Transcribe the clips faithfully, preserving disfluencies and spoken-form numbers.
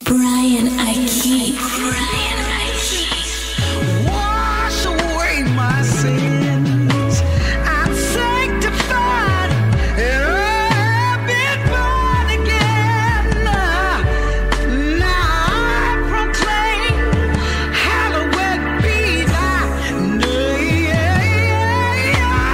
Brian Ike. Brian Ike. Wash away my sins. I'm sanctified and I've been born again. Now I proclaim, hallowed be thy name.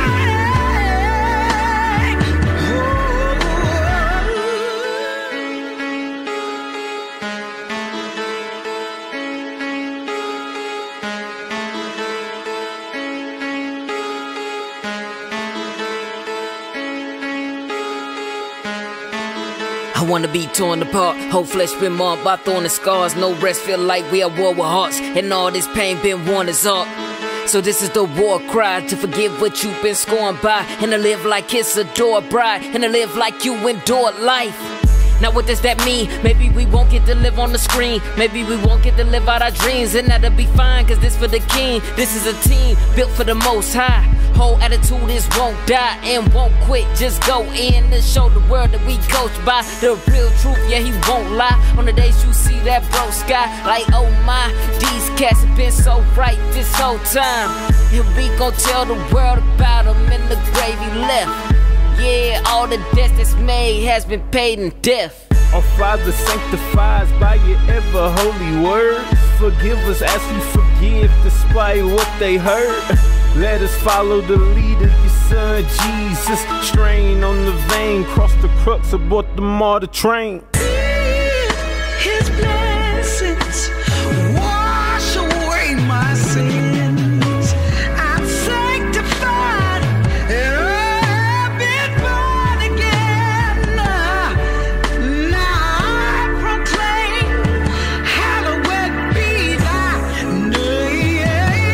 I wanna be torn apart, whole flesh been marked by thorn and scars. No rest, feel like we at war with hearts, and all this pain been worn as art. So this is the war cry, to forgive what you've been scorned by, and to live like it's a door bride, and to live like you endured life. Now what does that mean? Maybe we won't get to live on the screen, maybe we won't get to live out our dreams, and that'll be fine, cause this for the king. This is a team built for the most high. Whole attitude is won't die and won't quit. Just go in and show the world that we coached by the real truth. Yeah, he won't lie. On the days you see that bro sky, like oh my, these cats have been so bright this whole time. And we gon' tell the world about him in the grave he left. Yeah, all the debt that's made has been paid in death. Our Father sanctifies by your ever holy word. Forgive us as we forgive despite what they heard. Let us follow the lead of your son Jesus. Strain on the vein, cross the crux aboard the martyr train. His blessings wash away my sins. I'm sanctified and I've been born again. Now I proclaim, hallowed be thy name.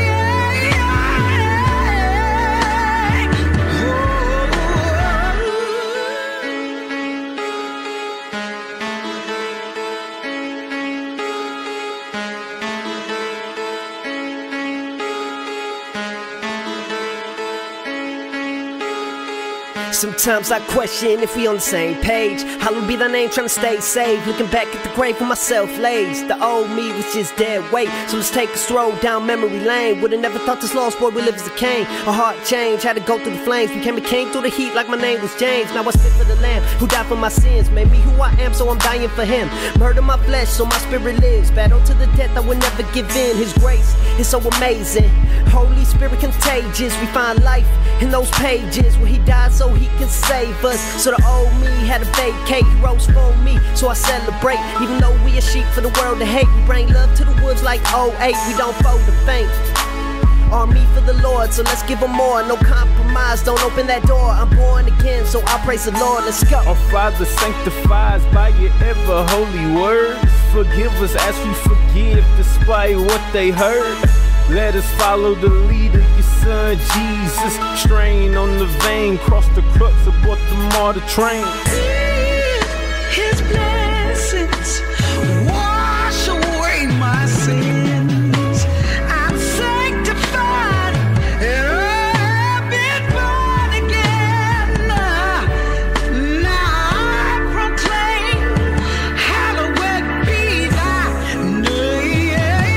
Sometimes I question if we on the same page. Hallowed be thy name, trying to stay safe. Looking back at the grave where myself lays. The old me was just dead weight. So let's take a stroll down memory lane. Would've never thought this lost boy would live as a king. A heart change, had to go through the flames. Became a king through the heat like my name was James. Now I spit for the Lamb who died for my sins. Made me who I am, so I'm dying for him. Murder my flesh, so my spirit lives. Battle to the death, I will never give in. His grace is so amazing. Holy Spirit contagious. We find life in those pages where he died so he can save us. So the old me had to vacate. He rose for me, so I celebrate. Even though we a sheep for the world to hate, we bring love to the wolves like oh eight. We don't fold the faint. Army for the Lord, so let's give him more. No compromise, don't open that door. I'm born again, so I'll praise the Lord. Let's go. Our Father sanctifies by your ever holy word. Forgive us as we forgive despite what they heard. Let us follow the lead of your son Jesus. Strain on the vein, cross the crux aboard the martyr train. His blessings wash away my sins. I'm sanctified and I've been born again. Now I proclaim, hallowed be thy name.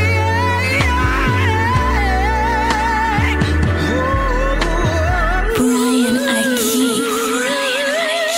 Brian Ike. Brian Ike.